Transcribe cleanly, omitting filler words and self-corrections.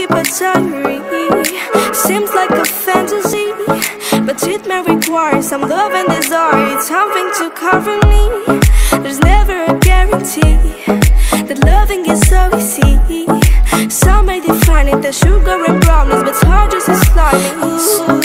keep a diary. Seems like a fantasy, but it may require some love and desire. It's something to cover me. There's never a guarantee that loving is so easy. Some may define it as sugar and brownies, but hard just as slimy.